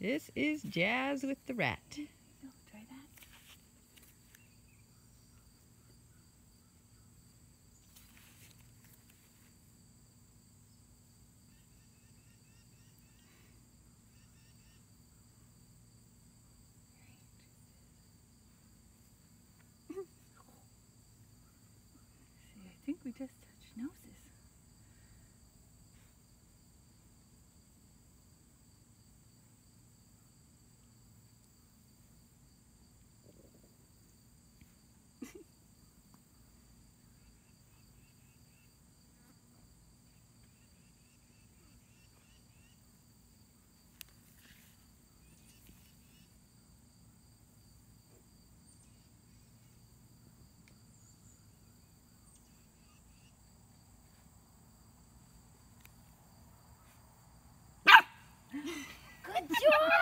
This is Jazz with the rat. So, try that. See, I think we just touched noses. Good job!